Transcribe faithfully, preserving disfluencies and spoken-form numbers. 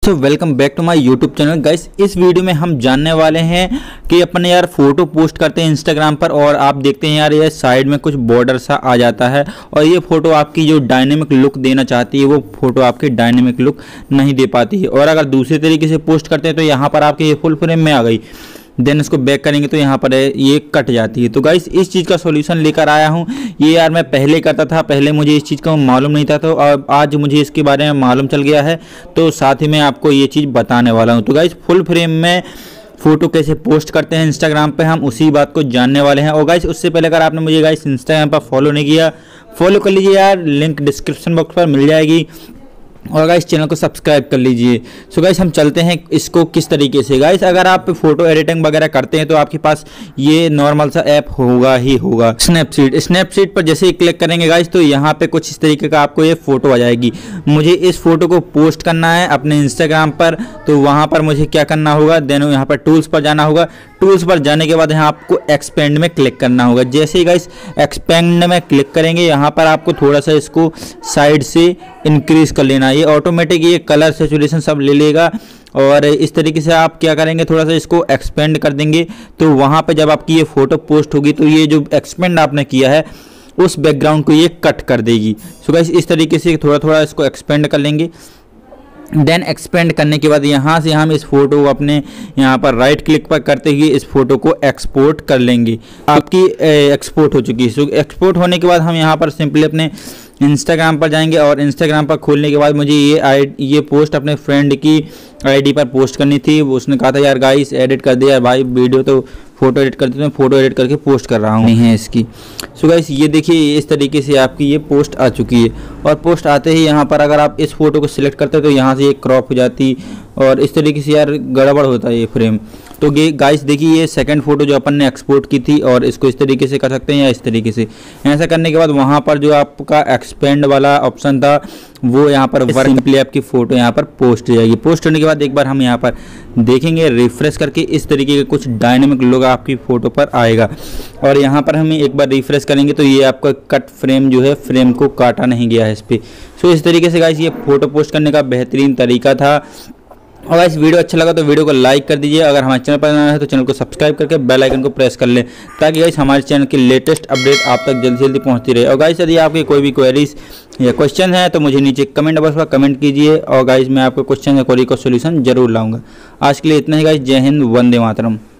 So welcome back to my YouTube channel guys. इस video में हम जानने वाले हैं कि अपने यार फोटो पोस्ट करते हैं इंस्टाग्राम पर और आप देखते हैं यार ये साइड में कुछ बॉर्डर सा आ जाता है और ये फोटो आपकी जो डायनेमिक लुक देना चाहती है वो फोटो आपकी डायनेमिक लुक नहीं दे पाती है। और अगर दूसरे तरीके से पोस्ट करते हैं तो यहाँ पर आपके ये फुल फ्रेम में आ गई, देन इसको बैक करेंगे तो यहाँ पर ये कट जाती है। तो गाइस इस चीज़ का सॉल्यूशन लेकर आया हूँ। ये यार मैं पहले करता था, पहले मुझे इस चीज़ का मालूम नहीं था, तो अब आज मुझे इसके बारे में मालूम चल गया है, तो साथ ही मैं आपको ये चीज़ बताने वाला हूँ। तो गाइस फुल फ्रेम में फ़ोटो कैसे पोस्ट करते हैं इंस्टाग्राम पे, हम उसी बात को जानने वाले हैं। और गाइस उससे पहले अगर आपने मुझे गाइस इंस्टाग्राम पर फॉलो नहीं किया, फॉलो कर लीजिए यार, लिंक डिस्क्रिप्शन बॉक्स पर मिल जाएगी। और गाइस चैनल को सब्सक्राइब कर लीजिए। सो गाइस हम चलते हैं इसको किस तरीके से। गाइस अगर आप फोटो एडिटिंग वगैरह करते हैं तो आपके पास ये नॉर्मल सा ऐप होगा ही होगा, स्नैपसीड। स्नैपसीड पर जैसे ही क्लिक करेंगे गाइस तो यहाँ पे कुछ इस तरीके का आपको ये फोटो आ जाएगी। मुझे इस फोटो को पोस्ट करना है अपने इंस्टाग्राम पर, तो वहाँ पर मुझे क्या करना होगा, देन यहाँ पर टूल्स पर जाना होगा। टूल्स पर जाने के बाद यहाँ आपको एक्सपेंड में क्लिक करना होगा। जैसे ही गाइस एक्सपेंड में क्लिक करेंगे यहाँ पर आपको थोड़ा सा इसको साइड से इंक्रीज कर लेना। ये ऑटोमेटिक ये कलर सैचुरेशन सब ले लेगा और इस तरीके से आप क्या करेंगे, थोड़ा सा इसको एक्सपेंड कर देंगे। तो वहाँ पे जब आपकी ये फोटो पोस्ट होगी तो ये जो एक्सपेंड आपने किया है उस बैकग्राउंड को ये कट कर देगी। सो गाइस इस तरीके से थोड़ा थोड़ा इसको एक्सपेंड कर लेंगे। देन एक्सपेंड करने के बाद यहाँ से हम इस फोटो को अपने यहाँ पर राइट क्लिक पर करते हुए इस फोटो को एक्सपोर्ट कर लेंगे। आपकी एक्सपोर्ट हो चुकी है। सो एक्सपोर्ट होने के बाद हम यहाँ पर सिंपली अपने इंस्टाग्राम पर जाएंगे और इंस्टाग्राम पर खोलने के बाद मुझे ये आई ये पोस्ट अपने फ्रेंड की आईडी पर पोस्ट करनी थी। उसने कहा था यार गाइस एडिट कर दे यार भाई, वीडियो तो फोटो एडिट करते तो मैं फोटो एडिट करके पोस्ट कर रहा हूँ नहीं है इसकी। सो गाइस ये देखिए इस तरीके से आपकी ये पोस्ट आ चुकी है। और पोस्ट आते ही यहाँ पर अगर आप इस फोटो को सिलेक्ट करते हो तो यहाँ से ये क्रॉप हो जाती और इस तरीके से यार गड़बड़ होता है ये फ्रेम। तो ये गाइस देखिए ये सेकंड फोटो जो अपन ने एक्सपोर्ट की थी और इसको इस तरीके से कर सकते हैं या इस तरीके से। ऐसा करने के बाद वहाँ पर जो आपका एक्सपेंड वाला ऑप्शन था वो यहाँ पर वर्क सिंपली आपकी फ़ोटो यहाँ पर पोस्ट हो जाएगी। पोस्ट होने के बाद एक बार हम यहाँ पर देखेंगे रिफ्रेश करके, इस तरीके का कुछ डायनेमिक लुक आपकी फ़ोटो पर आएगा। और यहाँ पर हम एक बार रिफ्रेश करेंगे तो ये आपका कट फ्रेम जो है, फ्रेम को काटा नहीं गया है इस पर। सो इस तरीके से गाइस ये फ़ोटो पोस्ट करने का बेहतरीन तरीका था। और गाइस वीडियो अच्छा लगा तो वीडियो को लाइक कर दीजिए। अगर हमारे चैनल पर नया है तो चैनल को सब्सक्राइब करके बेल आइकन को प्रेस कर लें ताकि गाइस हमारे चैनल की लेटेस्ट अपडेट आप तक जल्दी से जल्दी पहुंचती रहे। और गाइस यदि आपकी कोई भी क्वेरीज या क्वेश्चन है तो मुझे नीचे कमेंट बॉक्स पर कमेंट कीजिए और गाइस मैं आपके क्वेश्चन या क्वेरी का सोल्यूशन जरूर लाऊंगा। आज के लिए इतना ही गाइस, जय हिंद, वंदे मातरम।